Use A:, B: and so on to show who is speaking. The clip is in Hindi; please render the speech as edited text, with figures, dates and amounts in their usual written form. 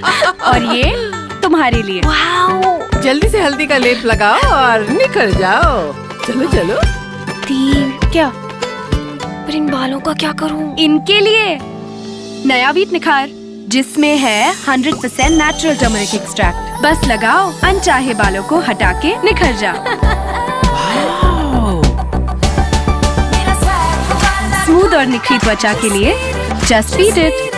A: और ये तुम्हारे लिए।
B: जल्दी से हल्दी का लेप लगाओ और निकल जाओ। चलो चलो।
A: 3 क्या?
C: पर इन बालों का क्या करूं?
A: इनके लिए नया वीट निखार, जिसमें है 100% नेचुरल टर्मरिक एक्सट्रैक्ट। बस लगाओ, अनचाहे बालों को हटा के निखर जाओ। स्मूथ और निखरी त्वचा के लिए जस्ट वीट इट।